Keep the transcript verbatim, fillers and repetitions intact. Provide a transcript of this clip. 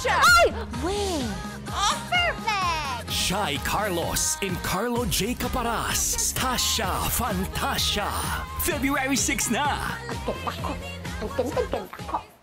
Tasya! Ay! Wait! Oh, Perfect! Shy Carlos and Carlo J. Caparas, Tasya Fantasya. February sixth na! Ang ganda ko! Ang ganda-ganda ko!